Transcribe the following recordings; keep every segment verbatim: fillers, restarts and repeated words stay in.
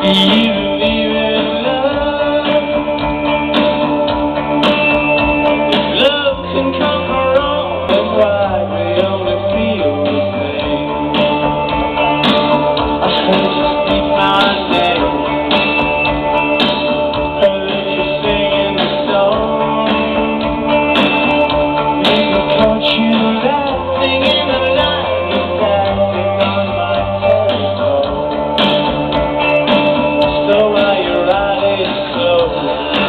you believe in love? If love can conquer all, then why we only feel the same? I heard you speak my name, heard you singing the song. Maybe caught you laughing in the night, was acting on my telephone. So while your eyes closed,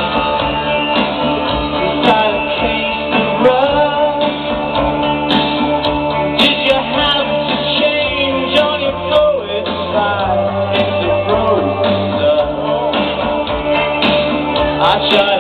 inside a case of rust, did you have to change all your poet's side into frozen stuff? I tried